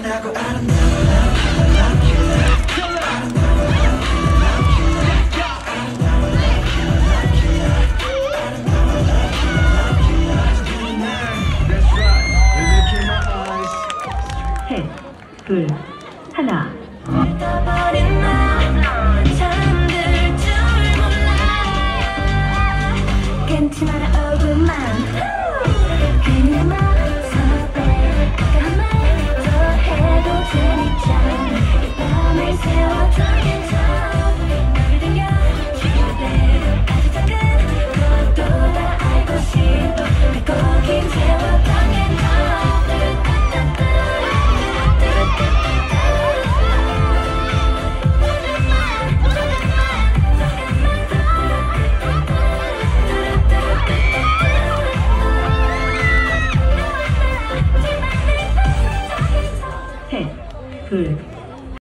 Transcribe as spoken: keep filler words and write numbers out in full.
셋, 둘, 하나. 괜찮아 얼굴만 그녀 섭외 까만 더 해도 되니까 이 밤을 세워도 괜찮아 너를 들려 그대로 아주 작은 것도 다 알고 싶어 거긴 세웠던 괜찮아 셋, 둘,